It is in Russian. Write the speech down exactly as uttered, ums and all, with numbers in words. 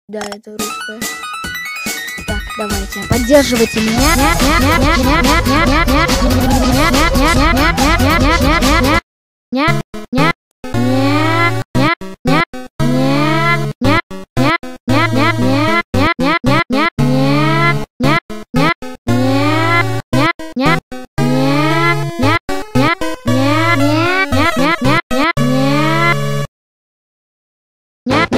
Да, это русская. Так, давайте, поддерживайте меня. Yeah.